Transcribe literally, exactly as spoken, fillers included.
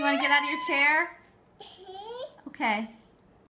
You want to get out of your chair? Okay.